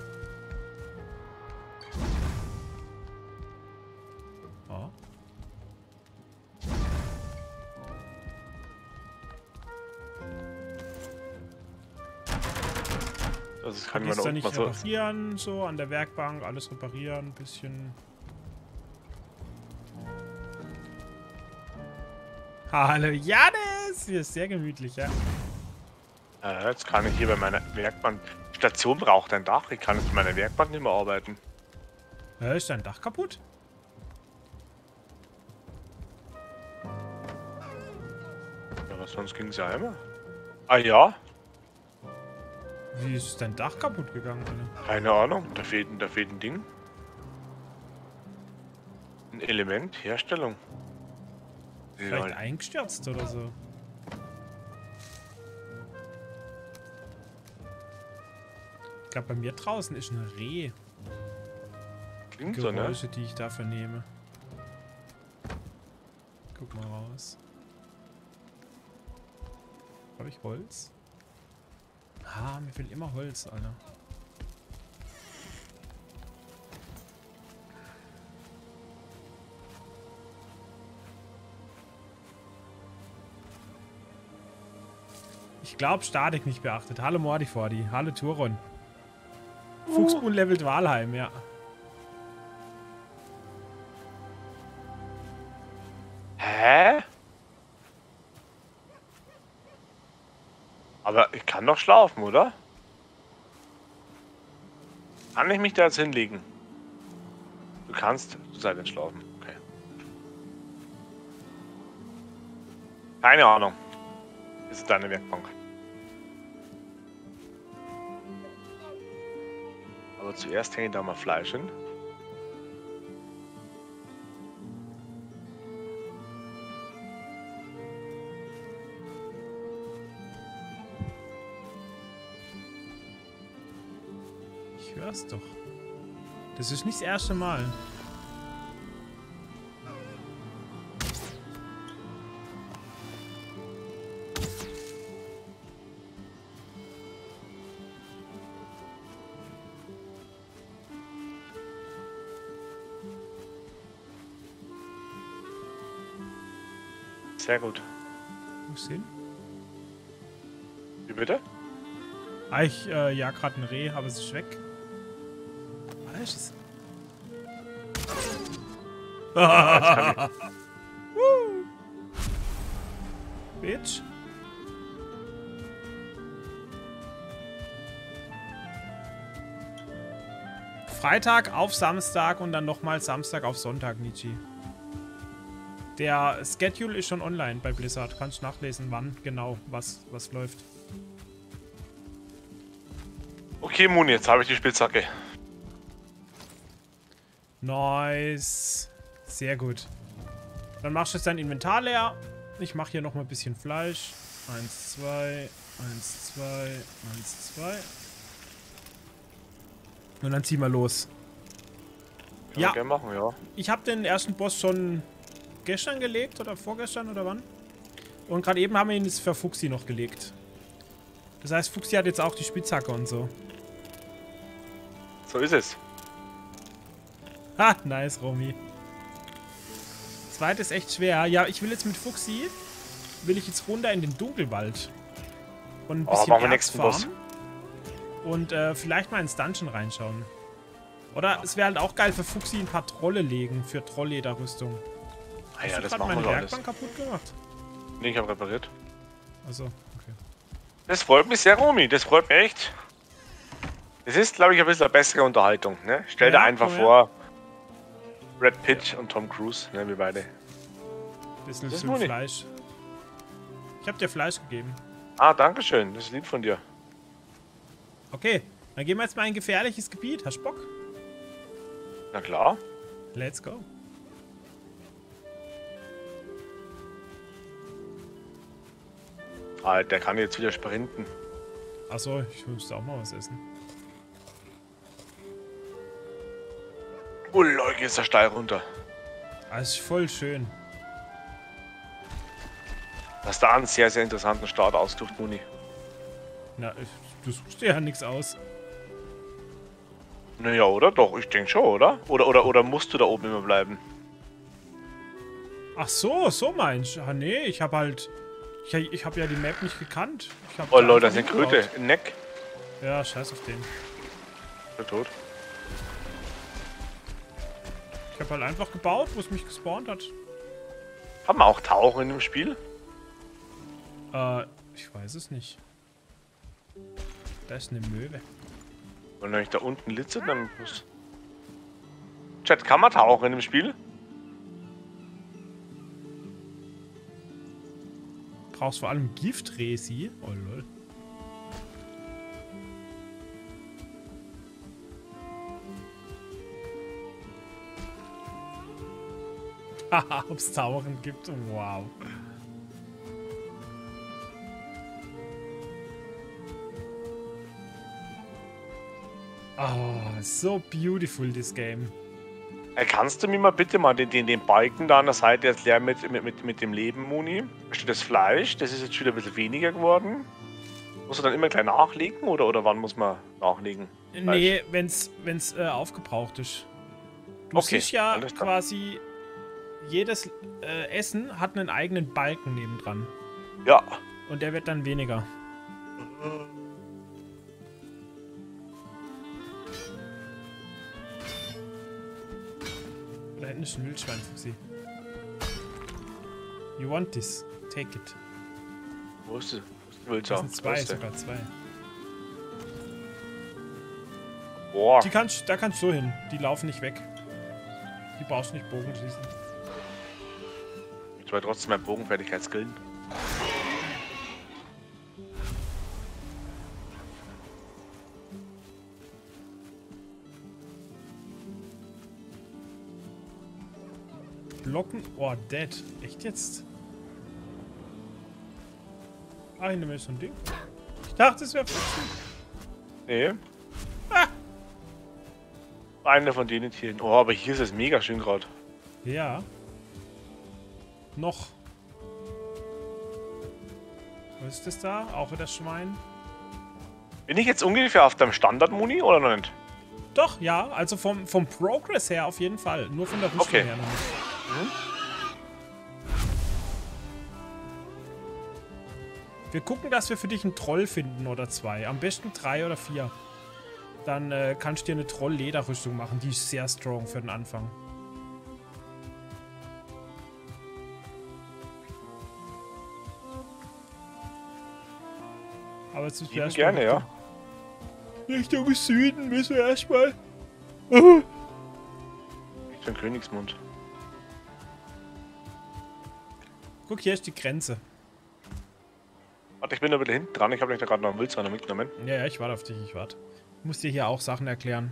Oh. Also das kann man Gehst du auch nicht mal so. reparieren, so an der Werkbank, alles reparieren, ein bisschen. Hallo Janis! Hier ist sehr gemütlich, ja. Jetzt kann ich hier bei meiner Werkbank. Station braucht ein Dach. Ich kann jetzt in meiner Werkbank nicht mehr arbeiten. Ist dein Dach kaputt? Ja, was sonst ging es ja immer. Ah ja? Wie ist dein Dach kaputt gegangen, Alter? Keine Ahnung. Da fehlt ein Ding. Ein Element. Herstellung. Vielleicht eingestürzt oder so. Ich glaube, bei mir draußen ist ein Reh. Klingt so, ne? Geräusche, die ich da vernehme. Guck mal raus. Habe ich Holz? Ah, mir fehlt immer Holz, Alter. Ich glaube, Statik nicht beachtet. Hallo Mordifordi. Hallo Turon. Fuchsbun levelt Walheim, ja. Hä? Aber ich kann doch schlafen, oder? Kann ich mich da jetzt hinlegen? Du kannst. Du sei denn schlafen. Okay. Keine Ahnung. Das ist deine Werkbank. Aber zuerst hänge ich da mal Fleisch hin. Ich hör's doch. Das ist nicht das erste Mal. Sehr gut. Wo ist hin? Wie bitte? Ah, ich jag gerade ein Reh, aber es ist weg. Ah, ist es? Bitch. Freitag auf Samstag und dann nochmal Samstag auf Sonntag, Nietzsche. Der Schedule ist schon online bei Blizzard. Kannst nachlesen, wann genau was läuft. Okay, Muni, jetzt habe ich die Spitzhacke. Nice. Sehr gut. Dann machst du jetzt dein Inventar leer. Ich mache hier nochmal ein bisschen Fleisch. 1, 2, 1, 2, 1, 2. Und dann ziehen wir los. Können Ja. wir gerne machen, ja. Ich habe den ersten Boss schon gestern gelegt oder vorgestern oder wann? Und gerade eben haben wir ihn jetzt für Fuchsi noch gelegt. Das heißt, Fuchsi hat jetzt auch die Spitzhacke und so. So ist es. Ha, nice, Romy. Zweit ist echt schwer. Ja, ich will jetzt mit Fuchsi, will ich jetzt runter in den Dunkelwald. Und ein bisschen machen wir Erz nächsten Boss. farmen. Und vielleicht mal ins Dungeon reinschauen. Oder es wäre halt auch geil für Fuchsi ein paar Trolle legen für Trolllederrüstung. Ah ja, Hast du das grad machen wir meine doch alles. Werkbank kaputt gemacht? Nee, ich habe repariert. Achso, okay. Das freut mich sehr, Romy. Das freut mich echt. Es ist, glaube ich, ein bisschen eine bessere Unterhaltung. Ne? Stell dir Ja, einfach komm vor, Brad Pitt und Tom Cruise, ne, wir beide. Bisschen Das zu muss ich. Fleisch. Ich habe dir Fleisch gegeben. Ah, danke schön. Das ist lieb von dir. Okay, dann gehen wir jetzt mal in ein gefährliches Gebiet. Hast du Bock? Na klar. Let's go. Alter, der kann jetzt wieder sprinten. Achso, ich müsste auch mal was essen. Oh Leute, ist der steil runter. Das ist voll schön. Hast da einen sehr, sehr interessanten Start ausgesucht, Muni. Na, du suchst dir ja nichts aus. Naja, oder? Doch, ich denke schon, oder? Oder musst du da oben immer bleiben? Ach so, so meinst du? Ah, nee, ich hab halt... Ich hab ja die Map nicht gekannt. Ich hab Oh da Leute, das einfach ist eine Kröte. hingebaut. Ein Neck. Ja, scheiß auf den. Der tot. Ich hab halt einfach gebaut, wo es mich gespawnt hat. Haben wir auch Tauchen in dem Spiel? Ich weiß es nicht. Da ist eine Möwe. Wenn ich da unten litze, dann muss... Chat, kann man tauchen in dem Spiel? Brauchst vor allem Giftresi. Oh lol. Haha, ob's Tauchen gibt. Wow. Oh, so beautiful, this game. Kannst du mir mal bitte mal den Balken da an der Seite erklären mit dem Leben, Muni? Steht das Fleisch? Das ist jetzt wieder ein bisschen weniger geworden. Muss du dann immer gleich nachlegen oder wann muss man nachlegen? Nee, wenn's aufgebraucht ist. Du siehst ja alles klar. quasi, jedes Essen hat einen eigenen Balken nebendran. Ja. Und der wird dann weniger. Da hinten ist ein Wildschwein, Fuchsi. You want this? Take it. Wo ist du? Das sind zwei, sogar zwei. Boah. Da kannst du hin. Die laufen nicht weg. Die brauchst du nicht Bogen schießen. Ich will trotzdem mein Bogenfertigkeit skillen. Blocken. Oh, dead. Echt jetzt? Ah, hinter mir ist so ein Ding. Ich dachte, es wäre Fuchsen. Nee. Ah! Eine von denen Tieren. Oh, aber hier ist es mega schön gerade. Ja. Noch. Was ist das da? Auch wieder Schwein? Bin ich jetzt ungefähr auf deinem Standard-Muni oder noch nicht? Doch, ja. Also vom Progress her auf jeden Fall. Nur von der Rüstung Okay. her noch nicht. Wir gucken, dass wir für dich einen Troll finden oder zwei. Am besten 3 oder 4. Dann kannst du dir eine Troll-Lederrüstung machen. Die ist sehr strong für den Anfang. Aber jetzt müssen wir Lieben erstmal gerne, ja. Richtung Süden müssen wir erstmal. Ich bin Königsmund. Guck, hier ist die Grenze. Warte, ich bin da wieder hinten dran. Ich habe euch da gerade noch einen Wildsahne mitgenommen. Ja, ja, ich warte auf dich, ich warte. Ich muss dir hier auch Sachen erklären.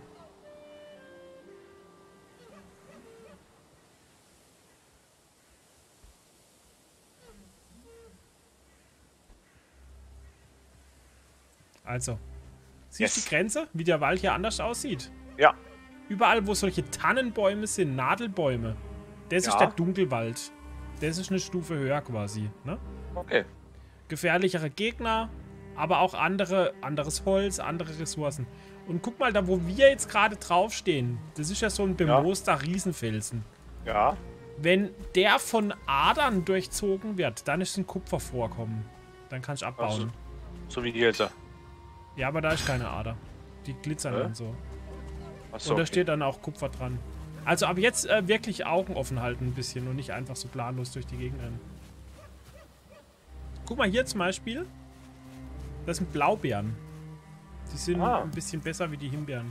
Also, siehst du die Grenze, wie der Wald hier anders aussieht? Ja. Überall, wo solche Tannenbäume sind, Nadelbäume, das ist Ja. der Dunkelwald. Das ist eine Stufe höher quasi, ne? Okay. Gefährlichere Gegner, aber auch anderes Holz, andere Ressourcen. Und guck mal, da wo wir jetzt gerade draufstehen, das ist ja so ein bemooster Riesenfelsen. Ja. Wenn der von Adern durchzogen wird, dann ist ein Kupfervorkommen. Dann kannst du abbauen. Also, so wie hier jetzt. Ja, aber da ist keine Ader. Die glitzern dann so. Achso, Und da okay. steht dann auch Kupfer dran. Also ab jetzt wirklich Augen offen halten ein bisschen und nicht einfach so planlos durch die Gegend rennen. Guck mal hier zum Beispiel. Das sind Blaubeeren. Die sind ein bisschen besser wie die Himbeeren.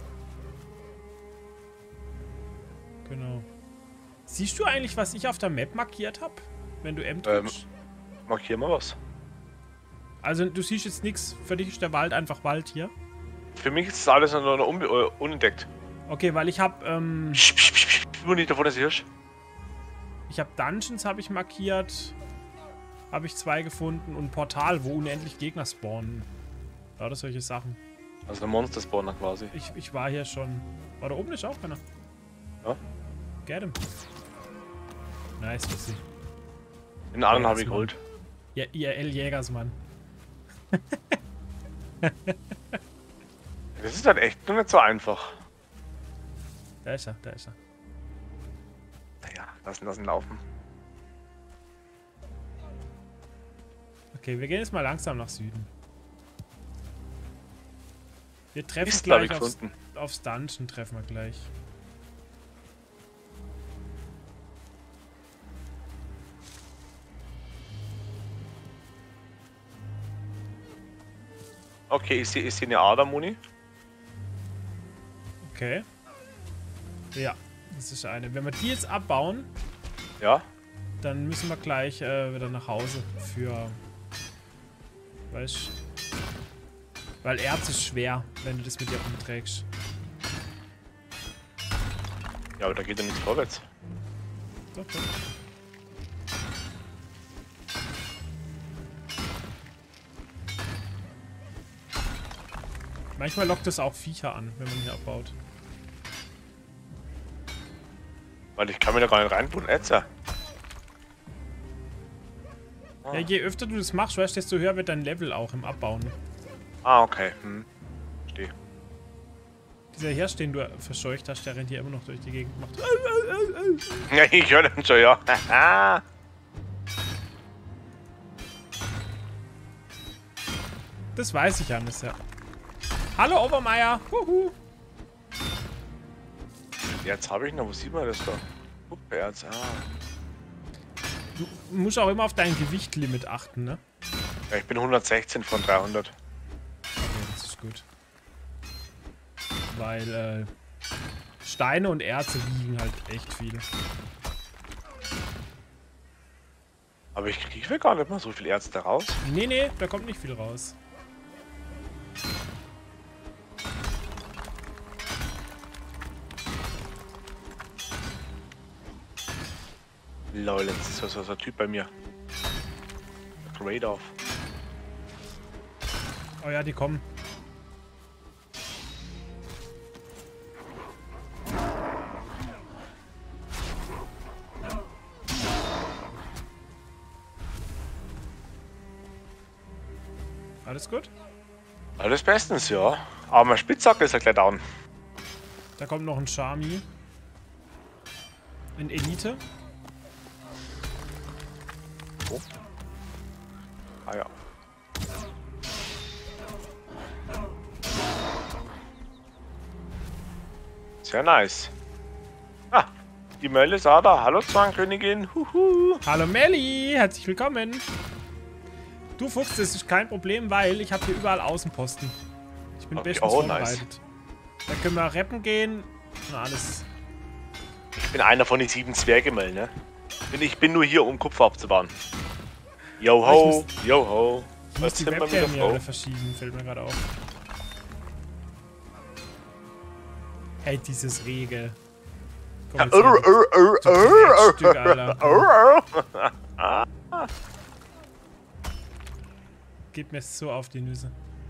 Genau. Siehst du eigentlich, was ich auf der Map markiert habe? Wenn du M drückst? Markier mal was. Also du siehst jetzt nichts. Für dich ist der Wald einfach Wald hier. Für mich ist das alles noch unentdeckt. Okay, weil ich habe Nur nicht davon, das Hirsch. ich habe Dungeons habe ich markiert. Habe ich 2 gefunden und ein Portal, wo unendlich Gegner spawnen. Lauter solche Sachen. Also ein Monster-Spawner quasi. Ich war hier schon. War da oben nicht auch einer? Ja. Get him. Nice, was sie. Den anderen habe ich geholt. Ja, IRL Jägersmann. Das ist halt echt nur nicht so einfach. Da ist er, da ist er. Naja, lassen laufen. Okay, wir gehen jetzt mal langsam nach Süden. Wir treffen Ist, glaub ich, gleich gefunden. aufs Dungeon, treffen wir gleich. Okay, ich sehe eine Ader-Muni. Okay. Ja, das ist eine. Wenn wir die jetzt abbauen, Ja. dann müssen wir gleich wieder nach Hause für... Weißt, weil Erz ist schwer, wenn du das mit dir rumträgst. Ja, aber da geht ja nichts vorwärts. Doch, doch. Manchmal lockt es auch Viecher an, wenn man hier abbaut. Weil ich kann mir da gar nicht reinbauen. Etzer. Ja, je öfter du das machst, weißt, desto höher wird dein Level auch im Abbauen. Ah, okay. Verstehe. Dieser Hirsch, den du verscheucht hast, der rennt hier immer noch durch die Gegend. Macht. Ja, ich höre den schon, ja. Das weiß ich, Hannes, ja. Hallo, Obermeier. Huhu. Jetzt habe ich noch. Wo sieht man das da? Erz. Du musst auch immer auf dein Gewichtlimit achten, ne? Ja, ich bin 116 von 300. Okay, das ist gut. Weil, Steine und Erze wiegen halt echt viel. Aber ich kriege gar nicht mal so viel Erz da raus. Nee, nee, da kommt nicht viel raus. Lol, jetzt ist so ein Typ bei mir. Great off. Oh ja, die kommen. Alles gut? Alles bestens, ja. Aber mein Spitzhacke ist ja gleich down. Da kommt noch ein Charmy. In Elite. Oh. Ah ja. Sehr nice. Ah, die Mölle ist auch da. Hallo Zwangkönigin. Huhu. Hallo Melli, herzlich willkommen. Du Fuchs, das ist kein Problem, weil ich habe hier überall Außenposten. Ich bin Okay, bestens oh, vorbereitet. nice. Da können wir rappen gehen und alles. Ich bin einer von den 7 Zwergemell, ne? Ich bin nur hier, um Kupfer abzubauen. Yo ho, yo ho. Ich muss Jetzt die sind wir Webcam wieder hier Frau. wieder verschieben, fällt mir gerade auf. Hey, dieses Rege. Komm, jetzt her, du Dreckstück, Alter. Geht mir so auf die Nüsse.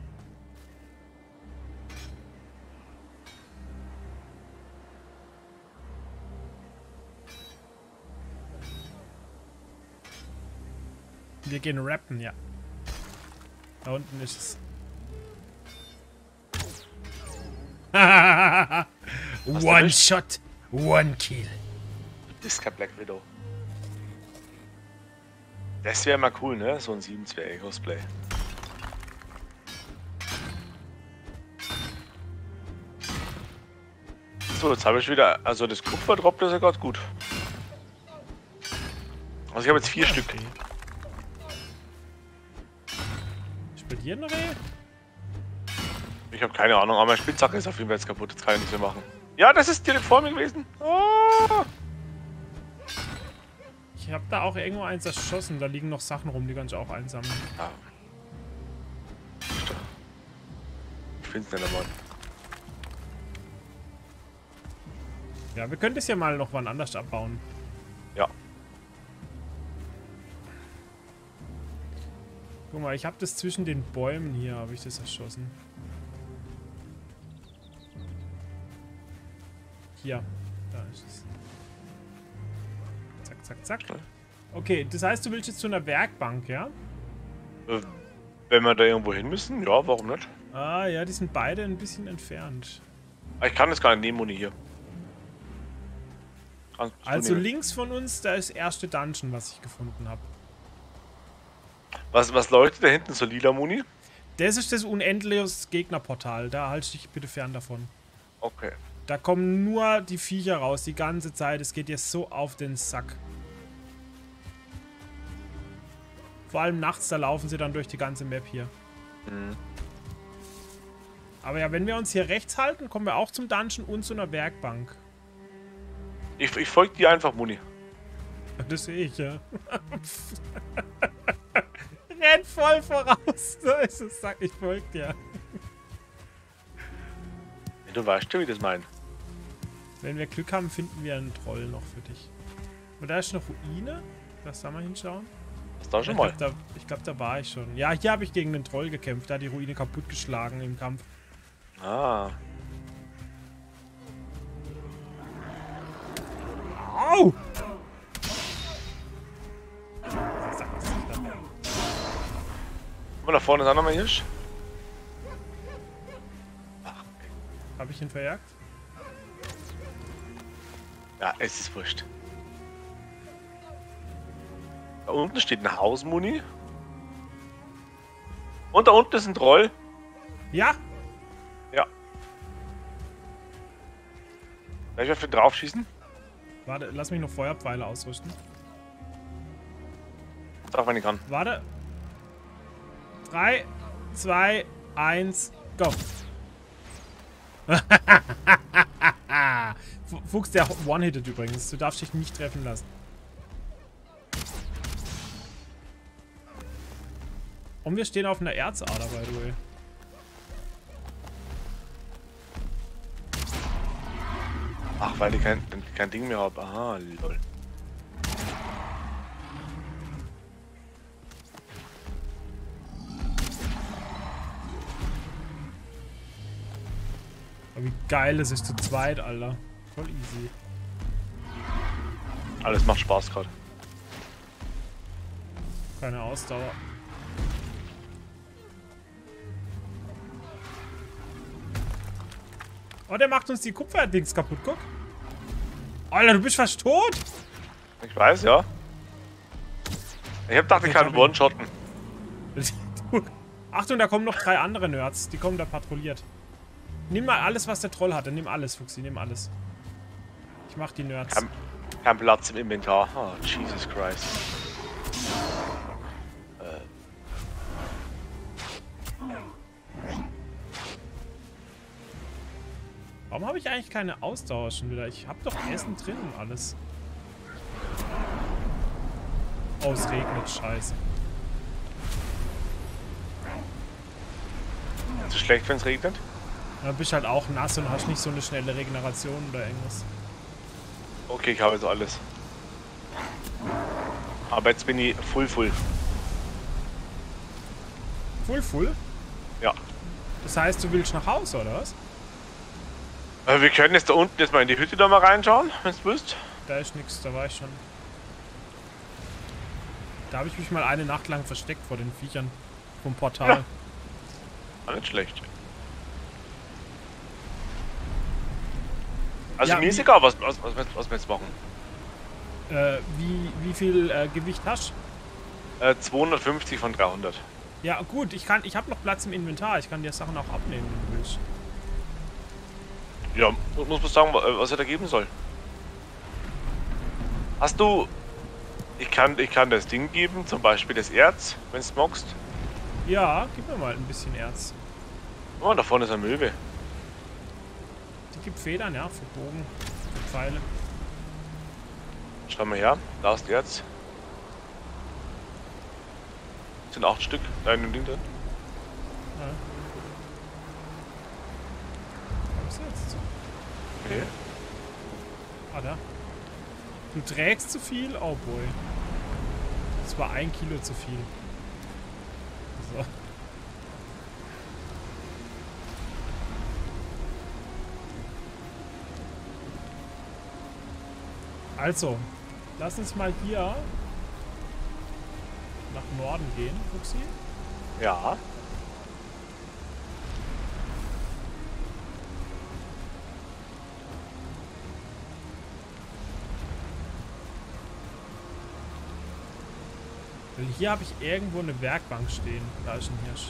Wir gehen rappen, ja. Da unten ist es. One shot, one kill. Das ist kein Black Widow. Das wäre mal cool, ne? So ein 7-Zwerge-Cosplay. So, jetzt habe ich wieder. Also das Kupfer droppt das ja gerade gut. Also ich habe jetzt 4 Stück. Okay. Ist bei dir noch Reh? Ich habe keine Ahnung, aber meine Spitzhacke ist auf jeden Fall jetzt kaputt. Jetzt kann ich nichts mehr machen. Ja, das ist direkt vor mir gewesen. Oh! Ich habe da auch irgendwo eins erschossen. Da liegen noch Sachen rum, die kann ich auch einsammeln. Ja. Ich finde es nicht einmal. Ja, wir können das ja mal noch wann anders abbauen. Ja. Guck mal, ich habe das zwischen den Bäumen hier, habe ich das erschossen. Hier. Da ist es. Zack, zack, zack. Okay, das heißt, du willst jetzt zu einer Werkbank, ja? Wenn wir da irgendwo hin müssen, ja, warum nicht? Ah, ja, die sind beide ein bisschen entfernt. Ich kann das gar nicht nehmen, Muni, hier. Kannst du Also nehmen. links von uns, da ist das erste Dungeon, was ich gefunden habe. Was leuchtet da hinten so lila, Muni? Das ist das unendliche Gegnerportal. Da halte dich bitte fern davon. Okay. Da kommen nur die Viecher raus, die ganze Zeit. Es geht dir so auf den Sack. Vor allem nachts, da laufen sie dann durch die ganze Map hier. Mhm. Aber ja, wenn wir uns hier rechts halten, kommen wir auch zum Dungeon und zu einer Werkbank. Ich folge dir einfach, Muni. Das sehe ich, ja. Renn voll voraus. So ist es, sag ich folge dir. Du weißt ja, wie das meint. Wenn wir Glück haben, finden wir einen Troll noch für dich. Und da ist eine Ruine. Lass da mal hinschauen. Hast du da schon mal? Ich glaube, da war ich schon. Ja, hier habe ich gegen den Troll gekämpft. Da hat die Ruine kaputtgeschlagen im Kampf. Ah. Au! Guck mal, da vorne ist auch noch mal Hirsch. Habe ich ihn verjagt? Ja, es ist wurscht. Da unten steht ein Haus, Muni. Und da unten ist ein Troll. Ja! Ja. Soll ich auf den drauf schießen? Warte, lass mich noch Feuerpfeile ausrüsten. Sag, wenn ich kann. Warte. 3, 2, 1, go. Fuchs, der one-hitted übrigens. Du darfst dich nicht treffen lassen. Und wir stehen auf einer Erzader, by the way. Ach, weil ich kein Ding mehr habe. Aha, lol. Aber wie geil es ist zu zweit, Alter. Voll easy. Alles macht Spaß gerade. Keine Ausdauer. Oh, der macht uns die Kupferdings kaputt, guck. Alter, du bist fast tot. Ich weiß, ja. Ich hab gedacht, ich kann one-shotten. Achtung, da kommen noch 3 andere Nerds. Die kommen da patrouilliert. Nimm mal alles, was der Troll hatte. Nimm alles, Fuchsi, nimm alles. Ich mach die Nerds. Kein Platz im Inventar. Oh, Jesus Christ. Warum habe ich eigentlich keine Ausdauer schon wieder? Ich habe doch Essen drin und alles. Oh, es regnet. Scheiße. Ist es schlecht, wenn es regnet? Da bist halt auch nass und hast nicht so eine schnelle Regeneration oder irgendwas. Okay, ich habe jetzt alles. Aber jetzt bin ich full. Full? Ja. Das heißt, du willst nach Hause, oder was? Wir können jetzt da unten jetzt mal in die Hütte da mal reinschauen, wenn du willst. Da ist nichts, da war ich schon. Da habe ich mich mal eine Nacht lang versteckt vor den Viechern vom Portal. Ja. War nicht schlecht. Also Ja, mir ist egal, was wir jetzt machen. Wie viel Gewicht hast 250 von 300. du? Ja gut, ich habe noch Platz im Inventar. Ich kann dir Sachen auch abnehmen, wenn du willst. Ja, muss man sagen, was er da geben soll. Hast du... Ich kann das Ding geben, zum Beispiel das Erz, wenn du es magst. Ja, gib mir mal ein bisschen Erz. Oh, da vorne ist eine Möwe. Die gibt Federn, ja, für Bogen, für Pfeile. Schau mal her, da ist Erz. Das sind 8 Stück, da in dem Ding drin. Ja. Was ist jetzt? Okay. Ah, da. Du trägst zu viel? Oh boy. Das war 1 Kilo zu viel. So. Also, lass uns mal hier nach Norden gehen, Fuchsi. Ja. Weil hier habe ich irgendwo eine Werkbank stehen. Da ist ein Hirsch.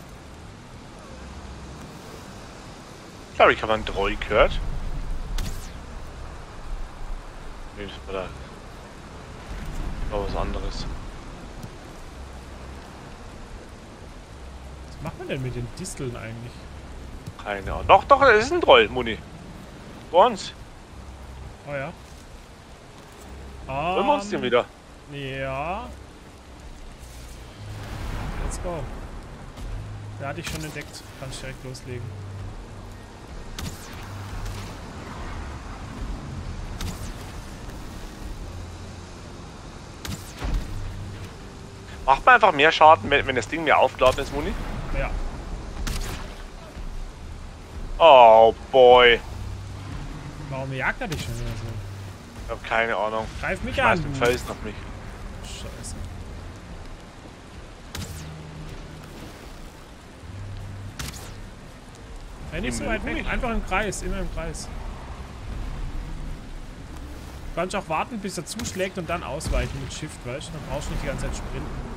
Ich glaube, ich habe einen Droll gehört. Nee, das war was anderes. Was macht man denn mit den Disteln eigentlich? Keine Ahnung. Doch, doch, das ist ein Troll, Muni. Vor uns. Oh ja. Holen wir uns den wieder. Ja. Let's go. Da hatte ich schon entdeckt. Kann ich direkt loslegen. Macht man einfach mehr Schaden, wenn das Ding mehr aufgeladen ist, Muni? Ja. Oh boy. Warum jagt er dich schon wieder so? Ich habe keine Ahnung. Greif mich Schmeiß an. mit Felsen auf mich. Scheiße. Hey, nicht so weit weg. Einfach im Kreis. Immer im Kreis. Du kannst auch warten, bis er zuschlägt und dann ausweichen mit Shift, weißt du? Dann brauchst du nicht die ganze Zeit sprinten.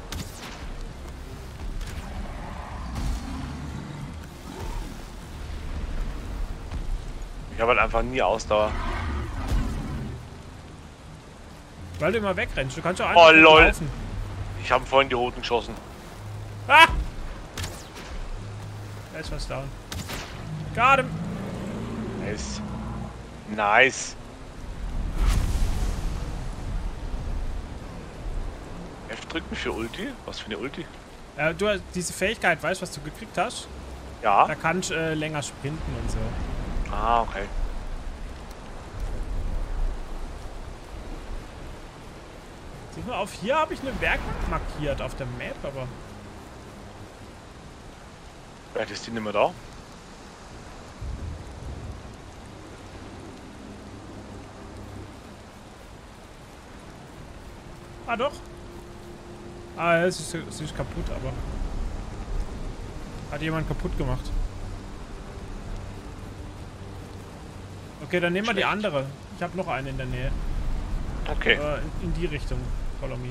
Ich habe halt einfach nie Ausdauer. Weil du immer wegrennst. Du kannst auch Oh einfach lol. laufen. Ich habe vorhin die Roten geschossen. Ah! Da ist was down. Got him. Nice. Nice. F drücken für Ulti? Was für eine Ulti? Du hast diese Fähigkeit, weißt du, was du gekriegt hast? Ja. Da kannst du länger sprinten und so. Ah, okay. Sieh mal auf, hier habe ich eine Werkbank markiert auf der Map, aber... Vielleicht ist die nicht mehr da. Ah, doch. Ah, es ist kaputt, aber... Hat jemand kaputt gemacht. Okay, dann nehmen wir die Schlecht. andere. Ich habe noch eine in der Nähe. Okay. In die Richtung. Follow me.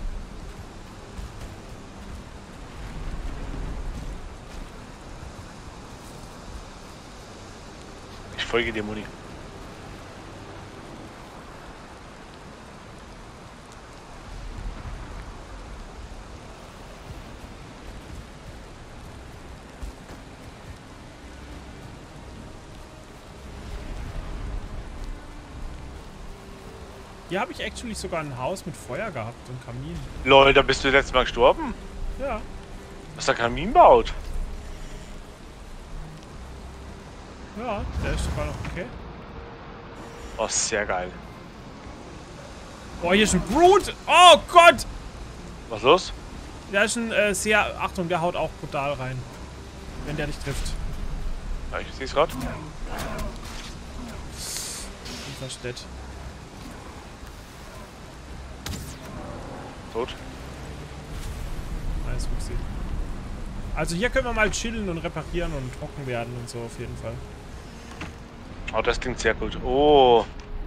Ich folge dir, Muni. Hier habe ich actually sogar ein Haus mit Feuer gehabt und Kamin. Lol, da bist du letztes Mal gestorben? Ja. Was der Kamin baut? Ja, der ist sogar noch okay. Oh, sehr geil. Oh, hier ist ein Brute! Oh Gott! Was los? Der ist ein sehr... Achtung, der haut auch brutal rein. Wenn der dich trifft. Ja, ich sehe es gerade. Versteht. Tot. Nice, Fuchsi. Also hier können wir mal chillen und reparieren und trocken werden und so auf jeden Fall. Oh, das klingt sehr gut. Oh.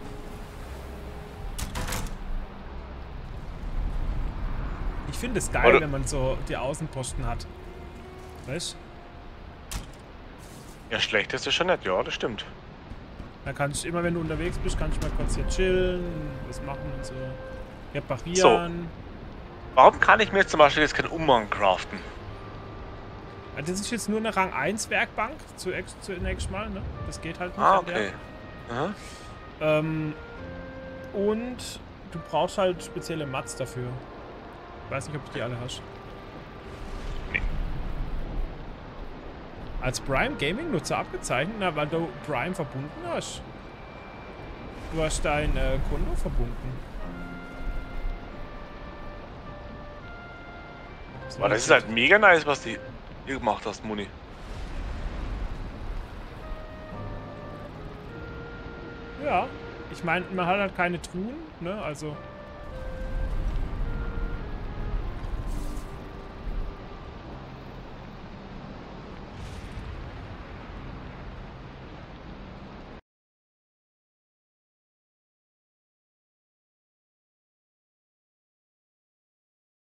Ich finde es geil, Oder wenn man so die Außenposten hat. Weißt? Ja, schlecht ist es schon nicht. Ja, das stimmt. Da kannst du immer, wenn du unterwegs bist, kannst du mal kurz hier chillen, was machen und so. Reparieren. Warum kann ich mir jetzt zum Beispiel jetzt keinen Umhang craften? Also das ist jetzt nur eine Rang 1 Werkbank zunächst mal, ne? Das geht halt nicht. Ah, an der. okay. Aha. Und du brauchst halt spezielle Mats dafür. Ich weiß nicht, ob du die alle hast. Nee. Als Prime Gaming Nutzer abgezeichnet, na, weil du Prime verbunden hast. Du hast dein Konto verbunden. Aber das ist halt mega nice, was du hier gemacht hast, Muni. Ja, ich meine, man hat halt keine Truhen, ne, also...